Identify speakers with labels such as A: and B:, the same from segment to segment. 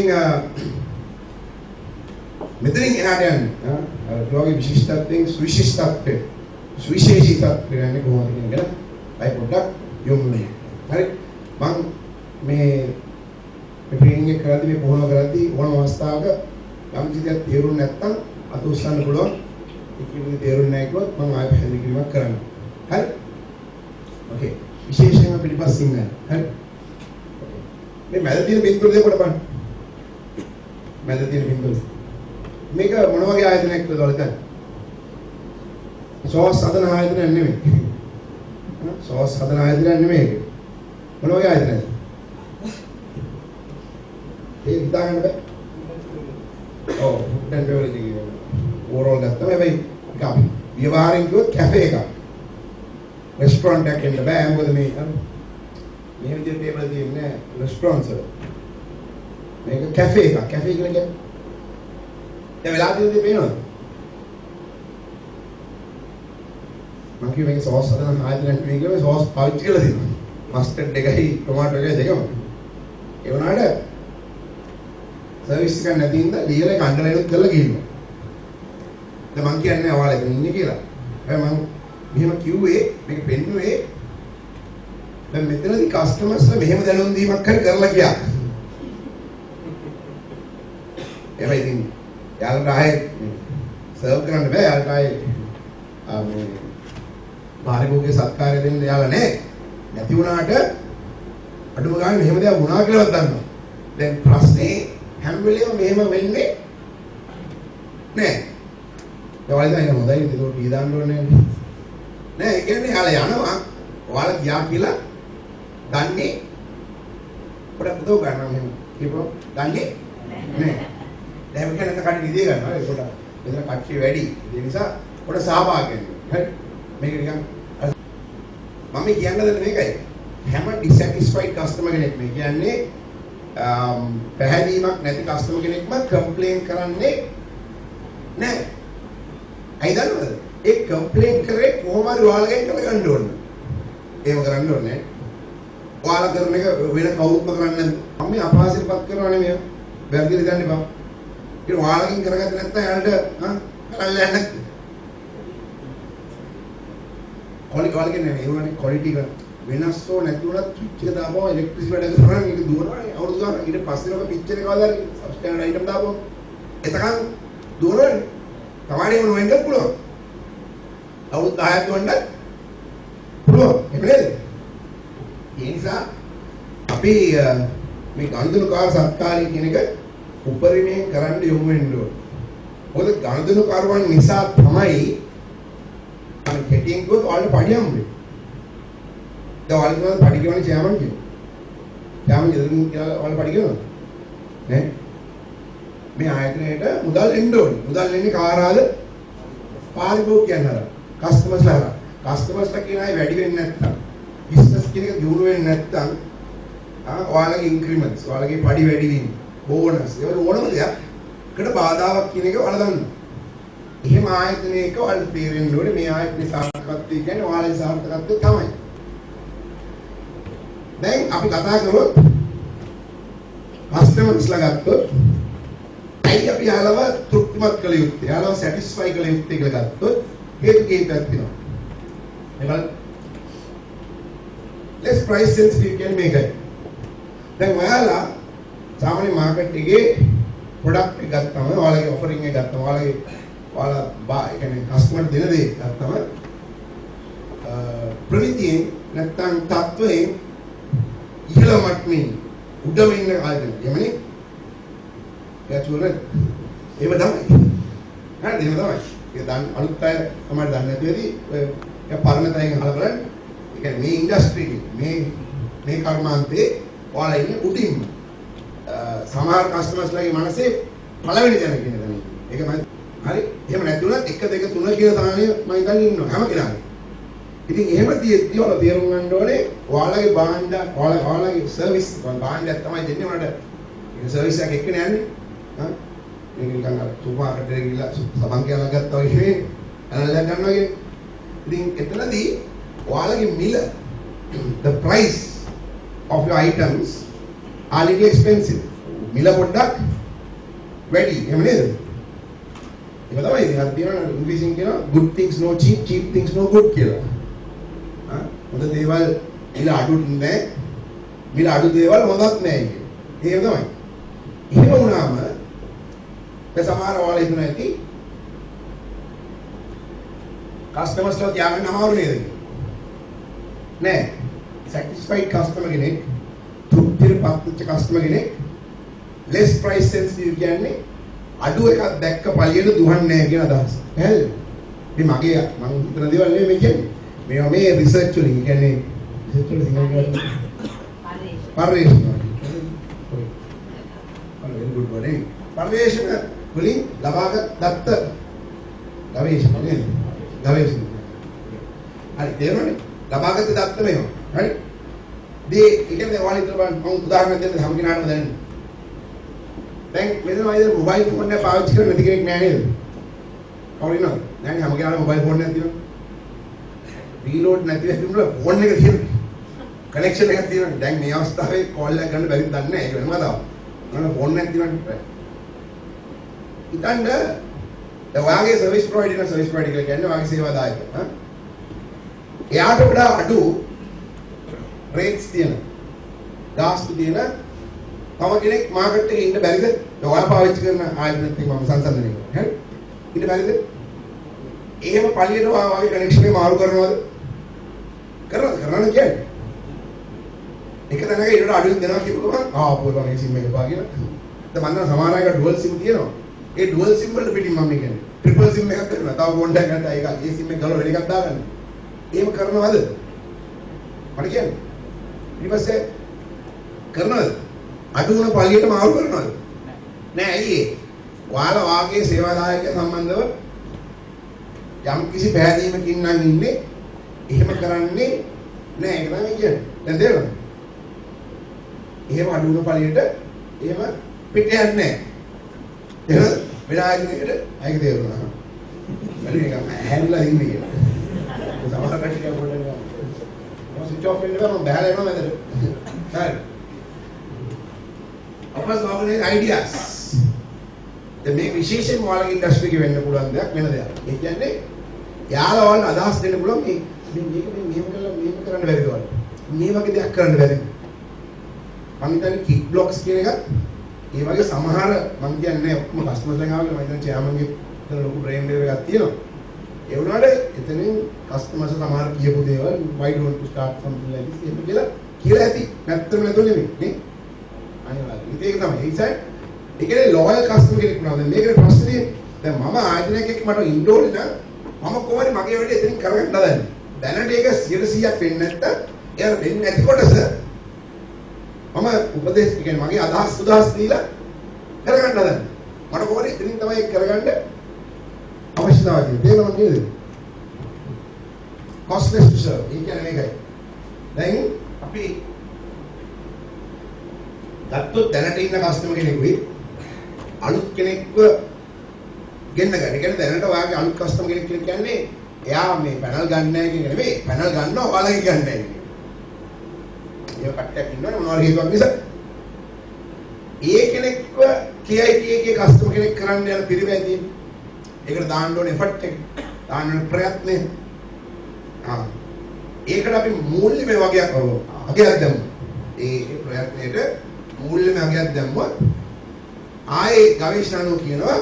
A: ඉතින් මෙතනින් එහාට යන්නේ ලෝකයේ විශිෂ්ටත්වයෙන් සුවිශේෂීත්වය කියන්නේ කොහොමද කියන එක අය පොඩ්ඩක් යොමු වෙනවා. හරි මම මේ ට්‍රේනින්ග් එක කරද්දී මේ පුහුණුව කරද්දී ඕනම අවස්ථාවක යම් කිසියක් තේරුම් නැත්නම් අත උස්සන්න පුළුවන්. ඒකෙදි තේරුම් නැහැ කිව්වොත් මම ආයෙ පැහැදිලි කිරීමක් කරන්න. හරි? ඕකේ. විශේෂයෙන්ම පිටිපස්සින් ගන්න. හරි? මේ මැද තියෙන බින්දුව දෙක බලන්න. මැද තියෙන බින්දුව. මේක මොන වගේ ආයතනයක්ද බලන්න. සෝස් හදන ආයතනයක් නෙමෙයි. සෝස් හදන ආයතනයක් නෙමෙයි. මොන වගේ ආයතනයක්ද? ඒ හිතාගන්න බෑ. ඔව් දැන් බෙවලදී කියනවා. ඕවරෝල් ගත්තම හැබැයි ඒක අපි ව්‍යවහාරයෙන් කිව්වොත් කැෆේ එකක්. රෙස්ටොරන්ට් එකක් එන්න බෑ මොකද මේ මේ විදිහට ටේබල් තියෙන්නේ රෙස්ටොරන්ට්ස් වල. මේක කැෆේ එකක්. කැෆේ කියලා කියන්නේ. දැන් වෙලා තියෙන දේ පේනවද? මම කිව්වේ මේක සෝස් හදන ආයතනයක් නෙවෙයි කියලා මේ සෝස් පාවිච්චි කරලා දෙනවා. මස්ටර්ඩ් එකයි ටොමාටෝ එකයි දෙකම. ඒ වුණාට සර්විස් එකක් නැති ඉඳලා ලියලා ඒක අන්ඩර්ලයින් කරලා ගිහින්නවා. දැන් මම කියන්නේ ඔයාලා එතන ඉන්නේ කියලා. හැබැයි මම මෙහෙම කිව්වේ මේක පෙන්නුවේ දැන් මෙතනදී කස්ටමර්ස්ලා මෙහෙම දැනුම් දීමක් කරලා ගියා. එහෙනම් ඉතින් යාළුවට ආයේ සර්ව් කරන්න බෑ යාළුවට ආයේ මේ පාරිභෝගික සත්කාරය දෙන්න යාළුවා නැහැ. නැති වුණාට අඩුම ගානේ මෙහෙම දෙයක් වුණා කියලාවත් දන්නවා. දැන් ප්‍රශ්නේ හැම වෙලේම මෙහෙම වෙන්නේ නෑ. ඔයාලා දැන් හොඳයි ඒක පී දාන්න ඕනේ නෑ. ඒ කියන්නේ යාළුවා යනවා. ඔයාලා ගියා කියලා දන්නේ පොඩක් උදව් ගන්නවා මෙහෙම. කියපුවා දන්නේ නෑ. දැන් මේක නැත්නම් කඩේ නිදිය ගන්නවා. ඒක පොඩක් මෙතන කට්ටිය වැඩි. ඒ නිසා පොඩ සහභාගී වෙන්න. හරි. මේක නිකන් මම කියන්නේ මේකයි. හැම dissatisfied customer කෙනෙක් මේ කියන්නේ පැහැදීමක් නැති කස්ටමර් කෙනෙක්ම කම්ප්ලේන් කරන්නේ නැහැ. ඇයි දන්නවද? ඒ කම්ප්ලේන් කරේ කොහොම හරි ඔයාලගෙන් කරගන්න ඕන. ඒව කරන්න ඕනේ. ඔයාලා කරන එක වෙන කවුරුත්ම කරන්නේ නැහැ. මම මේ අපහාසයටපත් කරනවා නෙමෙයි. වැරදිද ගන්න එපා. ඒක ඔයාලගෙන් කරගත්තේ නැත්නම් එයාලට කරන්න යන්න. quality නෙමෙයි. ඒ වුණානේ quality වෙනස්ෝ නැති වුණත් ස්විච් එක දාපුවම ඉලෙක්ට්‍රිසිටි වැඩ කරනවා නම් ඒක දුවනවානේ අවුරුදු ගානක් ඊට පස්සේ ඔක පිච්චෙන කවදාද සබ්ස්ටෑන්ඩඩ් අයිටම් දාපුවම එතකන් දුවනවානේ තමයි මොන වෙන්නත් පුළුවන් අවුරුදු 10ක් දුවන්නත් පුළුවන් එහෙම නේද ඒ නිසා අපි මේ ගනුදෙනුකාර සත්කාරය කියන එක උපරිමයෙන් කරන්න යොමු වෙන්න ඕනේ මොකද ගනුදෙනුකාරවන් නිසා තමයි අර කෙටියෙන් ගොත් ඔයාලට පඩියම් වෙන්නේ ඔයාලා කියනවා පඩි කියවනේ චෑමන් කියන. චෑමන් ඉදිරින් කියලා ඔයාලා පඩි කියනවා. නේ? මේ ආයතනයේට මුදල් එන්න ඕනේ. මුදල් එන්නේ කාරාද? පාරිභෝගිකයන් හරහා. කස්ටමර්ස්ලා හරහා. කස්ටමර්ස්ලා කියන අය වැඩි වෙන්නේ නැත්තම්, බිස්නස් කියන එක දියුණු වෙන්නේ නැත්තම්, ඔයාලගේ ඉන්ක්‍රිමන්ට්ස්, ඔයාලගේ පඩි වැඩි වීම, බෝනස්, ඒවල ඕනම දෙයක්කට බාධාවක් කියන එක ඔයාලා දන්නවා. එහෙම ආයතනයක ඔයාලා තේරෙන්න ඕනේ මේ ආයතනයේ සාර්ථකත්වය කියන්නේ ඔයාලගේ සාර්ථකත්වය තමයි. දැන් අපි කතා කරොත් කස්ටමර්ස්ලා ගත්තොත් ඇයි අපි යාළුව තෘප්තිමත් කළ යුත්තේ යාළුව සැටිස්ෆයි කළ යුත්තේ කියලා ගත්තොත් හේතු කීපයක් තියෙනවා. එහෙනම් less price sensitive කියන්නේ මේකයි. දැන් ඔයාලා සාමාන්‍ය මාකට් එකේ ප්‍රොඩක්ට් එක ගත්තම ඔයාලගේ ඔෆරින් එක ගත්තම ඔයාලා කියන්නේ කස්ටමර් දෙන දේ ගත්තම ප්‍රමිතියෙන් නැත්නම් තත්වයෙන් ඉහළ මට්ටමින් උඩම ඉන්න ආයතන. එමනේ. ඒචුවල ඒව තමයි. හරිද? ඒව තමයි. ඒ දැන් අලුත් අය තමයි දන්නේ නැති වෙදී ඔය පරණ තැන් අහලා බලන්න. ඒ කියන්නේ මේ ඉන්ඩස්ට්‍රි එකේ මේ කර්මාන්තේ ඔයාලා ඉන්නේ උඩින්ම. සමහර කස්ටමර්ස්ලාගේ මනසේ පළවෙනි තැන කියන දේ. ඒක මම හරි. එහෙම නැති වුණත් 1 2 3 කියන තරමේ මම හිතන්නේ ඉන්නවා හැම කෙනාම. ඉතින් එහෙම තියෙද්දි ඔයාලා තේරුම් ගන්න ඕනේ ඔයාලගේ භාණ්ඩ ඔයාලගේ සර්විස් භාණ්ඩයක් තමයි දෙන්නේ උනට ඒ සර්විස් එක එක්කනේ යන්නේ හා මේක නිකන් අර සුපර් මාකට් එකේ ගිහලා සබන් කියලා ගත්තා වගේ අනලයක් ගන්නවා වගේ ඉතින් එතනදී ඔයාලගේ මිල the price of your items are little expensive මිල පොඩ්ඩක් වැඩි. එහෙම නේද? ඒක තමයි ඉතින් හරි තියෙනවා ඉංග්‍රීසියෙන් කියනවා good things no cheap, cheap things no good කියලා. හොඳ දේවල් මිල අඩු නැහැ. මිල අඩු දේවල් හොඳක් නැහැ කියන්නේ. ඒක තමයි. එහෙම වුණාම ඒ සමහර ඔයාලා හිතන ඇති කස්ටමර්ස්ලා තියාගන්න අමාරු නේද? නෑ. satisfied customer කෙනෙක්, තෘප්තියටපත් වෙච්ච customer කෙනෙක් less price sensitive කියන්නේ අඩු එකක් දැක්ක පළියට දුවන්නේ නැහැ කියන අදහස. හරිද? මේ මගේ මම හිතන දේවල් නෙමෙයි මේ කියන්නේ. මේවා මේ රිසර්ච් වලින් කියන්නේ රිසර්ච් වල සිංහල කියන්නේ පරිශන. very good word. පරිශන වලින් ලබාගත් ගවේෂණ නේද? ගවේෂණ. හරි තේරුණානේ? ලබාගත් දත්ත මේවා. හරි? මේ ඉතින් ඔයාලා හිතලා බලන්න මම උදාහරණයක් දෙන්න හැම කෙනාටම දැනෙන්න. දැන් මෙතන වයිද මොබයිල් ෆෝන් එක පාවිච්චි කරන නැති කෙනෙක් නෑ නේද? කවුරු ඉන්නවද? නෑනේ හැම කෙනාටම මොබයිල් ෆෝන් එකක් තියෙනවා. රීලෝඩ් නැති වෙද්දී ෆෝන් එක තියෙනවා. කනෙක්ෂන් එකක් තියෙනවා. දැන් මේ අවස්ථාවේ කෝල් එකක් ගන්න බැරිද දන්නේ නෑ. ඒක වෙනම කතාවක්. මම ෆෝන් එකක් තියෙනවා. ඉතින් දැන් ඔයාගේ සර්විස් ප්‍රොවයිඩර් කියලා කියන්නේ ඔයාගේ සේවාදායක. එයාට වඩා අඩු රේට්ස් තියෙන ගාස්තු තියෙන තව කෙනෙක් මාකට් එකේ ඉන්න බැරිද? ඔයා පාවිච්චි කරන ආයතනත් එක්ක මම සංසන්දනය කරනවා. හරි? ඉන්න බැරිද? එහෙම පළියට ඔයාගේ කනෙක්ෂන් එක මාරු කරනවද? කරනවද කියන්නේ? එක තැනක ඊට අඩුවෙන් දෙනවා කියපුවම ආපුවා මේ සිම් එක පා කියලා. දැන් මම සමහර අය ඩුවල් සිම් තියෙනවා. ඒ ඩුවල් සිම් වලට පිටින් මම කියන්නේ ට්‍රිපල් සිම් එකක් කරනවා. තව ෆෝන් එකක් ගන්න ඒක ඒ සිම් එක ගලව වෙන එකක් දාගන්න. එහෙම කරනවද? මට කියන්නේ. ඊට පස්සේ කරනවද? අඩු වුණ පළියට මාරු කරනවද? නෑ ඇයි ඒ? ඔයාලා වාගේ සේවාදායක සම්බන්ධව යම් කිසි පැහැදීමකින් නම් ඉන්නේ. එහෙම කරන්නේ නෑ ඒක තමයි කියන්නේ. දැන් තේරෙනවද? එහෙම අඩු වුණ පළියට එහෙම පිට යන්නේ නෑ. එහෙනම් වෙලාවකට අයක තේරුණා. බැලු එක හැල්ලා ඉන්නේ කියලා. සමහර කට්ටිය පොඩ්ඩක් මම ස්විච් ඔෆ් වෙන්න බෑ මම බහලා යනවා මැදට. හරි. අපස් organize ideas. මේ විශේෂයෙන් ඔයාලගේ ඉන්ඩස්ට්‍රි එකේ වෙන්න පුළුවන් දෙයක් වෙන දෙයක්. ඒ කියන්නේ යාළුවා ඔයාලට අදහස් දෙන්න පුළුවන් මේක මෙහෙම කරලා මෙහෙම කරන්න බැරිද ඔයාලට. මේ වගේ දෙයක් කරන්න බැරිද? මම හිතන්නේ කික් බ්ලොක්ස් කියන එක ඒ වගේ සමහර මම කියන්නේ ඔක්කොම කස්ටමර්ස්ලා ආවම මම හිතන්නේ චෑමන්ගේ එතන ලොකු බ්‍රේන් වේව් එකක් තියෙනවා. ඒ වුණාට එතනින් කස්ටමර්ස් සමහර කියපු දේවල් why don't you start something like this එහෙම කියලා ඇති. නැත්තම් නැතුව නෙමෙයි නේ. අනිවාර්යයෙන්. ඒක තමයි. ඒ නිසා ඒ කියන්නේ ලෝයල් කස්ටමර් කෙනෙක් වුණා. දැන් මේකේ ප්‍රශ්නේ දැන් මම ආයතනයක එක්ක මට ඉන්න ඕනේ නම් මම කොහොමද මගේ වැඩේ එතනින් කරගන්න හදන්නේ. දැනට ඒක 100%ක් වෙන්නේ නැත්තම් එයාලා වෙන්නේ නැති කොටස මම උපදේශ කියන්නේ මගේ අදහස් සුදහස් දීලා කරගන්න හදන්නේ. මට කොහොමද එතනින් තමයි ඒක කරගන්න අවශ්‍යතාවය තියෙන්නේ. තේරෙනවද නේද? costless to serve. ඒ කියන්නේ මේකයි. දැන් අපි ගත්තොත් දැනට ඉන්න කස්ටමර් කෙනෙකුයි අලුත් කෙනෙක්ව ගෙන්න ගන්න. ඒ කියන්නේ දැනට ඔයාගේ අලුත් කස්ටමර් කෙනෙක් කියන්නේ එයා මේ පැනල් ගන්න නැහැ කියන එක නෙවෙයි. පැනල් ගන්නවා ඔයාලගේ ගන්න නැහැ කියන එක. ඒක කට්ටියක් ඉන්නවනේ මොනවාරි හේතුවක් නිසා. ඒ කෙනෙක්ව KIT එකේ කස්ටමර් කෙනෙක් කරන්න යන පිරිවැය ඒකට දාන්න ඕනේ එෆර්ට් එක. දාන්න ඕනේ ප්‍රයත්නය. ඒකට අපි මූල්‍යමය වගේක් අගයක් දැම්මා. ඒ ප්‍රයත්නයේට මූල්‍යමය අගයක් දැම්මොත් ආයේ ගවේෂණෝ කියනවා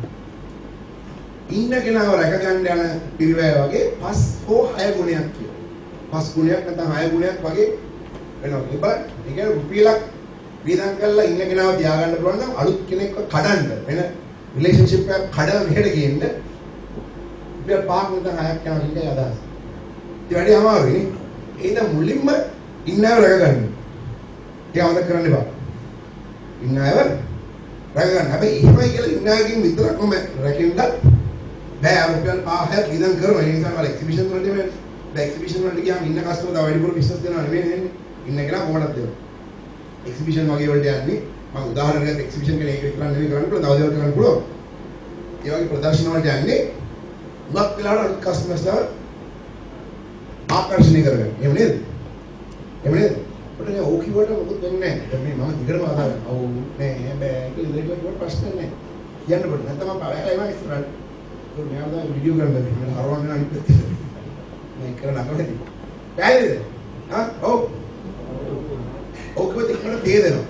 A: ඉන්න කෙනාව රැක ගන්න යන පිරිවැය වගේ 5 හෝ 6 ගුණයක් කියලා. 5 ගුණයක් නැත්නම් 6 ගුණයක් වගේ වෙනවා. ඒ කියන්නේ රුපියලක් වියදම් කරලා ඉන්න කෙනාව තියාගන්න පුළුවන් නම් අලුත් කෙනෙක්ව කඩන්න වෙන රිලේෂන්ෂිප් එකක් කඩන මෙහෙට ගියන්න රුපියල් 5ක් නැත්නම් 6ක් යනවා කියන අදහස. ඒ වැඩේ අමාරුයි නේ. ඒක මුලින්ම ඉන්නව රැක ගන්න. ඒක අමතක කරන්න එපා. ඉන්නව රැක ගන්න. හැබැයි එහෙමයි කියලා ඉන්නවකින් විතරක්ම රැකෙන්න බෑ. රුපියල් 5ක් වියදම් කරනවා. ඒ නිසා වල එක්සිබිෂන් වලට එන්නේ. දැන් එක්සිබිෂන් වලට ගියාම ඉන්න කස්ටමර් තව වැඩිපුර බිස්නස් දෙනවා නෙමෙයි නේද? ඉන්න කෙනා කොහොමද දෙනවා? එක්සිබිෂන් වගේ වලට යන්නේ මම උදාහරණයක් එක්සිබිෂන් කෙනෙක් විතරක් නෙමෙයි කරන්න පුළුවන්. තව දේවල් කරන්න පුළුවන්. ඒ වගේ ප්‍රදර්ශන වලට යන්නේ උගත් වෙලාවට කස්ටමර්ස්ලා ආකර්ෂණය කරගන්න. එහෙම නේද? එහෙම නේද? අපිට ඕක කිව්වට මොකුත් වෙන්නේ නැහැ. දැන් මේ මම දිගටම අදාළ. ඔව් නෑ බෑ කියලා ඉතින් ප්‍රශ්න නැහැ. කියන්න බෑ. නැත්නම් මම බලලා එනවා ඉස්සරහට. ඒක මෙයා දැන් වීඩියෝ කරන්න බෑ. මම හරවන්න අනිත් පැත්තට. මේ කරලා නැකමදී. බෑද? හා? ඔව්. ඔව් කිව්වොත් ඉක්මනට තේ දෙනවා.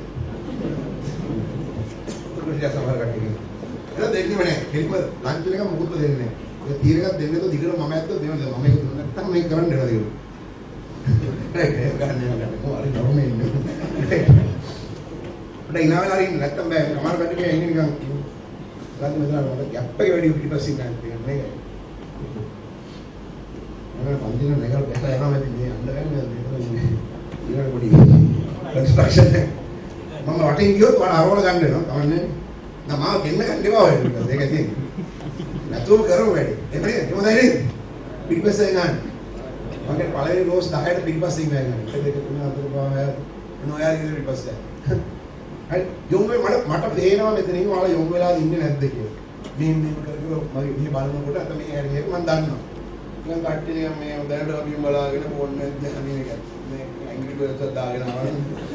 A: උඩට සමහර කට්ටිය. ඒක දෙන්නෙම නැහැ. කෙලිම ලන්ච් එක මොකුත් දෙන්නේ නැහැ. ඒ තීර එකක් දෙන්නේ તો දිගට මම ඇත්තෝ දෙනවා. මම ඒක දුන්නා නැත්නම් මේක කරන්න වෙනවා දිගට. ඒක ගන්න කොහරි නරමේ ඉන්නේ. අපිට ඉනාවලා හරි නැත්තම් බෑ. සමහර කට්ටිය ඉන්නේ නිකන් ගන්න මෙතන වල ගැප් එක වැඩි පිටිපස්සින් ගන්න තියෙනවා මේක. මම පන්තින නගර බැලලා යනවා මේ යන්න ගන්නේ ඊළඟ පොඩි කන්ස්ට්‍රක්ෂන් එක. මම වටින් ගියොත් වල අරවල ගන්න වෙනවා. කවන්නේ. නෑ මාව දෙන්න ගන්න එපා වෙන්නේ. ඒක තියෙන්නේ. නැතුව කරමු වැඩි. එමනේ කොහොමද නේද? පිටිපස්සේ ගන්න. මගේ පළවෙනි රෝස් 10ට පිටිපස්සින් ගන්න. 1 2 3 4 5 6 නොයා ඉන්නේ පිටිපස්සේ. හරි යොමු මට පේනවා මෙතනින් ඔයාලා යොමු වෙලා ඉන්නේ නැද්ද කියලා. මේ කරගෙන මගේ මේ බලනකොට අත මේ හැරියෙක මම දන්නවා. මම කට්ටිය මේ දැනට අපි බලාගෙන ඕනේ නැද්ද අනේ මේ ඇඟිලි බර්ඩ්ස් දාගෙන ආවා.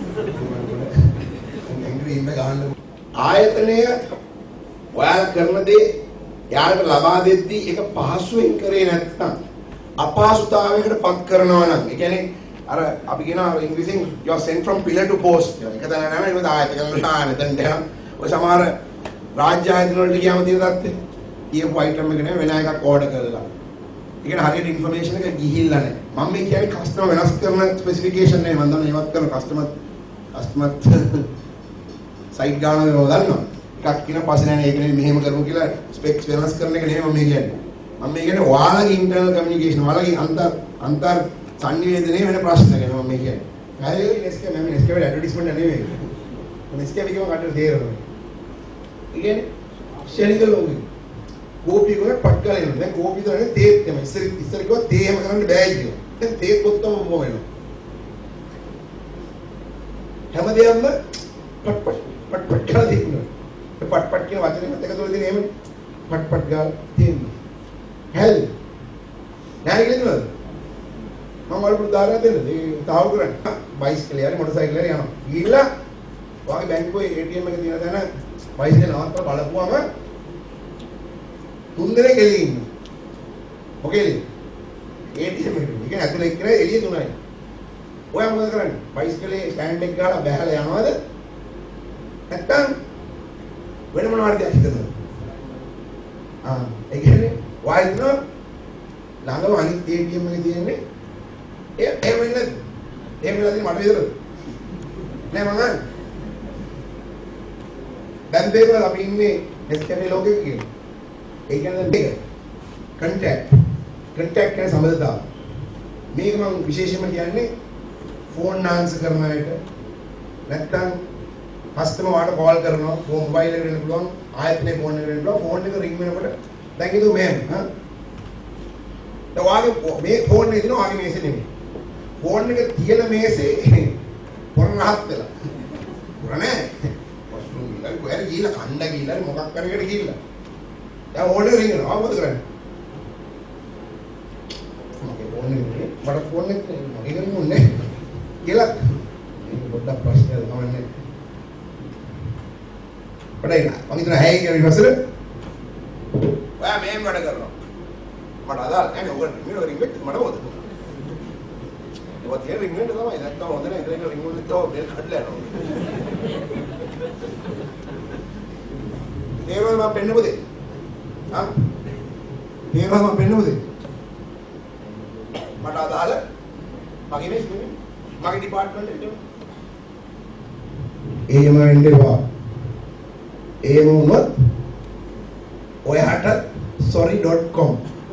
A: ඇඟිලි ඉන්න ගන්න ආයතනය ඔයාලා කරන දේ යාළුවට ලබා දෙද්දී ඒක පහසුවෙන් කරේ නැත්නම් අපහසුතාවයකට පත් කරනවා නම් ඒ කියන්නේ අර අපි කියනවා ඉංග්‍රීසියෙන් you are sent from pillar to post කියලා. ඒක දැන නැහැ ඒක ආයතන වලට ආන දැන් දැන් ඔය සමහර රාජ්‍ය ආයතන වලට ගියාම තියෙන තත්ත්වය. කියපු අයිටම් එක නේ වෙන එකක් ඕඩර් කරලා. ඒ කියන්නේ හරියට ඉන්ෆර්මේෂන් එක ගිහිල්ලා නැහැ. මම මේ කියන්නේ කස්ටමර් වෙනස් කරන ස්පෙસિෆිකේෂන් නේ මම දන්නවා ඒවත් කරන කස්ටමර් සයිට් ගාන වල දන්නවා. එකක් කියන පස්සේ නෑ ඒකනේ මෙහෙම කරමු කියලා ස්පෙක්ස් වෙනස් කරන එක නෙමෙයි මම කියන්නේ. මම කියන්නේ ඔයාලගේ ඉන්ටර්නල් කමියුනිකේෂන් ඔයාලගේ අන්තර් සංනිවේදනයේ වෙන ප්‍රශ්න ගැන මම කියන්නේ. හරියට එස්කේ මම එස්කේ වල ඇඩ්වර්ටයිස්මන්ට් නෙමෙයි. මම එස්කේ එකම කටට තේරෙනවා. ඒ කියන්නේ ශරීර ලෝකෙ. කෝපි වල පට්කල එනවා. දැන් කෝපි වලනේ තේත් තමයි. ඉස්සර කිව්වා තේම කරන්න බෑ කියලා. දැන් තේත් ඔත්තම මොකෝ වෙනවා. හැමදේම පට් කියලා දෙන්නවා. පට් කියන වචනේත් එක තුල තියෙන එහෙම පට් ගාලා තියෙනවා. හැල්. නෑ කියනවද? මම වල පුදාරලා දෙන්න. ඒ තාව කරන්නේ. බයිසිකල් යන්නේ මොටර් සයිකල් යනවා. ගිහිල්ලා වාගේ බැංකුවේ ATM එක තියෙන තැන බයිසිකල් නවත්තලා බලපුවම තුන් දෙනෙක් එළියේ ඉන්නවා. මොකේද? ATM එකට. ඒක ඇතුලේ ඉන්නේ එළියේ තුනයි. ඔයා මොකද කරන්නේ? බයිසිකලේ ස්ටෑන්ඩ් එක ගාලා බැහැලා යනවද? නැත්තම් වෙන මොනවද හිතනවා? ඒ කියන්නේ වයින් ළඟම අනිත් ATM එකේ තියෙන්නේ එහෙම වෙන්නේ එහෙම වෙලා තියෙන්නේ මට විතරද? නෑ මම දැන් දෙවියන් අපි ඉන්නේ එස්කේපේ ලෝකෙක කියන්නේ. ඒ කියන්නේ මේක කන්ටැක්ට් කියන සම්බන්ධතාව. මේක මම විශේෂයෙන්ම කියන්නේ ෆෝන් ආන්සර් කරන අයට නැත්තම් කස්ටමර් වාට කෝල් කරනවා මොබයිල් එකට එන්න පුළුවන් ආයතනයේ ෆෝන් එකට එන්න පුළුවන් ෆෝන් එක රින් වෙනකොට දැන් කිව්ව මෙහෙම හා දැන් මේ ෆෝන් එකේ දිනවා ආගේ මේසේ නෙමෙයි ෆෝන් එක තියෙන මේසේ පොරනහත් වෙලා පුරනේ වස්තු ගිහලා කොහෙද ගිහලා කණ්ඩ ගිහලා මොකක් කරකට ගිහලා දැන් ඕඩර් රින් වෙනවා ආවද කරන්නේ මගේ ෆෝන් එකේ මට ෆෝන් එක මගේ ගන්න ඕනේ කියලා ඒක පොඩ්ඩක් ප්‍රශ්නයක් තමයි පඩේ මම හිතන හැයි කියන විශ්වාසෙ ඔයා මෙහෙම වැඩ කරනවා මට අදාළ නැහැ ඔයගොල්ලෝ රින් වෙච්ච මට මොකද ඒවත් රින් වෙන්න තමයි නැත්තම් හොඳ නැහැ ඉතින් රින් වෙන්න තව බෙල් කඩලා යනවා ඒවල මම පෙන්නමුද හා ඒවල මම පෙන්නමුද මට අදාළ මගේ මේස් නෙමෙයි මගේ ඩිපාර්ට්මන්ට් එකට එහෙම වෙන්නේ වා එහෙම වුණොත් ඔයාට sorry.com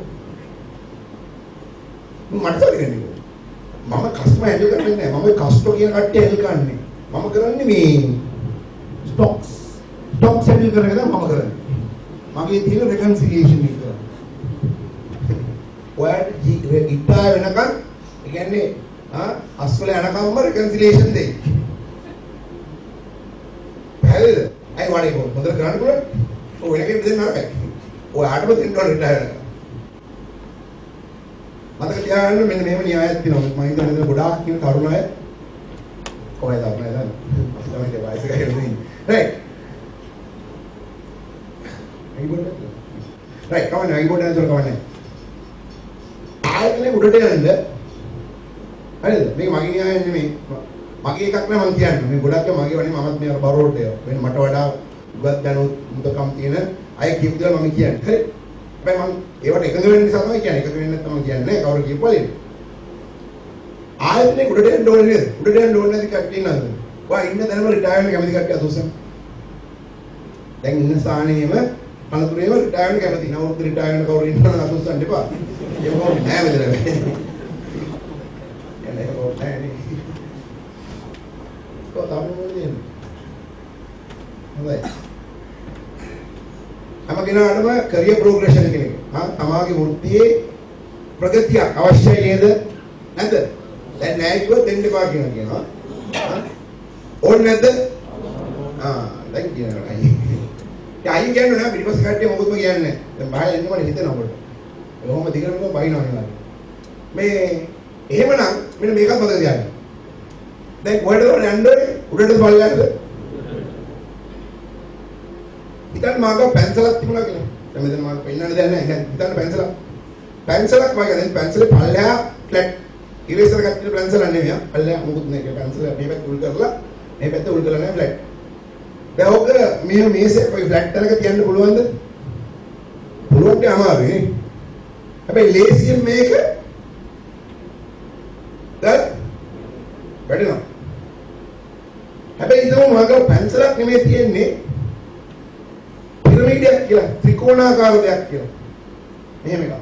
A: මට තේරෙන්නේ මම කස්ටමර් හැන්ඩල් කරන්නේ නැහැ මම කස්ටමර් කියන කට්ටිය හැන්ඩල් කරන්නේ මම කරන්නේ මේ ස්ටොක්ස් හැන්ඩල් කරන එක තමයි මම කරන්නේ මගේ තියෙන reconciliation එක ඔයාට ඉටා වෙනකන් ඒ කියන්නේ අස්වල යනකම්ම reconciliation දෙයි හරිද අයි වඩේ හොඳට කරන්න පුළුවන් ඔය වෙන කෙනෙක් දෙන්න නරකයි ඔය ආටම දෙන්න ඕනේ රිටයර් එක මතක තියාගන්න මෙන්න මෙහෙම න්‍යායක් තියෙනවා මම හිතන්නේ ගොඩාක් කියන තරුණ අය කොහෙද අපේ නේද? තමයි ඒ වයස ගහලා ඉන්නේ. right. right කවන්නේ අයිබෝඩ් නේද කවන්නේ. ආයතනේ උඩට යන්න. හරිද? මේක මගේ න්‍යාය නෙමෙයි. මගේ එකක් නෑ මම කියන්නේ. මේ ගොඩක් මගේ වනේ මමත් මේ බරෝඩ් එක. වෙන මට වඩා උගත් දැනුත් මුදකම් තියෙන අය කියපු දේවල් මම කියන්නේ. හරි? හැබැයි මම ඒවට එකඟ වෙන්න නිසා තමයි කියන්නේ. එකඟ වෙන්න නැත්නම් මම කියන්නේ නෑ කවුරු කියපුවලේ. ආයතනේ උඩට යන්න ඕනේ නේද? උඩට යන්න ඕනේ නැති කට්ටිය නේද? ඔයා ඉන්න තැනම රිටයර් වෙන්න කැමති කට්ටිය අතෝසම්. දැන් ඉන්න ස්ථානයේම අනතුරේම රිටයර් වෙන්න කැමති. නවුරුදු රිටයර් වෙන්න කවුරු ඉන්නවද අතෝසම් දෙපා. ඒක කවුරු නෑ මෙතන. එනේ කවුරු නෑ නේ. කොහොමද හොඳයි. හැමගෙනාටම කැරියර් ප්‍රෝග්‍රෙෂන් කෙනෙක්. තමාගේ වෘත්තියේ ප්‍රගතියක් අවශ්‍යයි නේද? නැද්ද? දැන් නෑ කිව්වොත් දෙන්න එපා කියනවා. ඕනේ නැද්ද? දැන් කියනවා අයියේ. අයියේ කියන්නේ නෑ පිටිපස්ස කට්ටිය මොකද කියන්නේ? දැන් බාහිර එන්නම හිතෙනවා ඔබට. කොහොම දිගටම බයිනවා නේ. මේ එහෙමනම් මෙන්න මේකත් මතක තියාගන්න. දැන් කොහෙද යන්නේ? උඩට පල්ලෙහාද? හිතන්න මාක පැන්සලක් තිබුණා කියලා. දැන් මෙතන මාක පෙන්නන්න දෙයක් නැහැ. හිතන්න පැන්සලක්. පැන්සලක් වගේ දැන් පැන්සලේ පල්ලෙහා ෆ්ලැට් ඉරේසර් එකක් තියෙන පැන්සලක් නෙවෙයි. පල්ලෙහා මොකුත් නැහැ. පැන්සල මේ පැත්ත උල් කරලා මේ පැත්ත උල් කරලා නැහැ ෆ්ලැට්. දැන් ඔක මේ මේසේ ඔය ෆ්ලැට් එකක තියන්න පුළුවන්ද? පුළුවන් නේ අමාරුයි. හැබැයි ලේසියෙන් මේක දැන් වැඩිනවා. හැබැයි හිතමු මාක පැන්සලක් නෙමෙයි තියෙන්නේ පිරමීඩයක් කියලා ත්‍රිකෝණාකාර දෙයක් කියලා. මෙහෙම එකක්.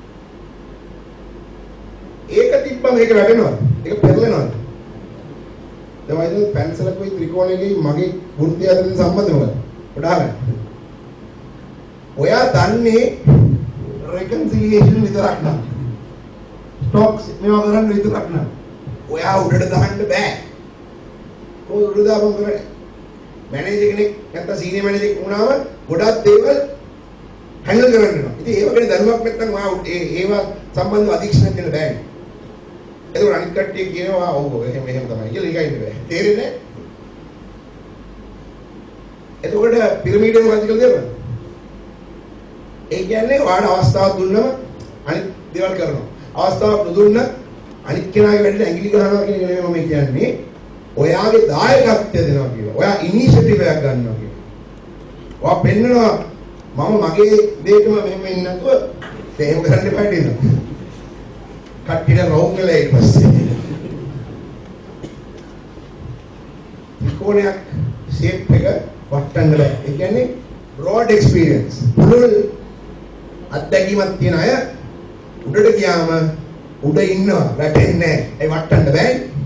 A: ඒක තිබ්බම මේක වැටෙනවද? ඒක පෙරලෙනවද? දැන් වයිද පැන්සලකුයි ත්‍රිකෝණයකයි මගේ වෘත්තිය අතරින් සම්බන්ධ මොකක්ද? උදාහරණ. ඔයා දන්නේ රෙකන්සිලියේෂන් විතරක් නෑ. ස්ටොක්ස් මේවා කරන්න විතරක් නෑ. ඔයා උඩට දාන්න බෑ. කොහොමද උඩට දාපන් කරන්නේ? මැනේජර් කෙනෙක් නැත්නම් සීනියර් මැනේජර් වුණාම ගොඩක් දේවල් හැන්ඩල් කරන්න වෙනවා. ඉතින් ඒව ගැන දැනුමක් නැත්නම් ඔයා ඒවා සම්බන්ධව අධීක්ෂණය කරන්න බෑනේ. ඒක අනිත් කට්ටිය කියනවා ඔව් එහෙම තමයි කියලා ඒකයි නෙවෙයි. තේරෙන්නේ? එතකොට පිරමීඩේ මොකක්ද කියලා දෙන්න. ඒ කියන්නේ ඔයාලට අවස්ථාවක් දුන්නම අනිත් දේවල් කරනවා. අවස්ථාවක් නොදුන්න අනිත් කෙනාගේ වැඩේට ඇඟිලි ගහනවා කියන එක නෙවෙයි මම කියන්නේ. ඔයාගේ දායකත්වය දෙනවා කියලා. ඔයා ඉනිෂියටිව් එකක් ගන්නවා කියලා. ඔයා පෙන්නනවා මම මගේ දෙයකම මෙහෙම ඉන්න නැතුව එහෙම කරන්න එපා නේද? කට්ටියට රවුම් වෙලා ඊට පස්සේ. ත්‍රිකෝණයක් ෂේප් එක වටන්න බෑ. ඒ කියන්නේ broad experience. පුළුල් අත්දැකීමක් තියෙන අය උඩට ගියාම උඩ ඉන්නවා වැටෙන්නේ නැහැ. ඒ වටන්න බෑනේ.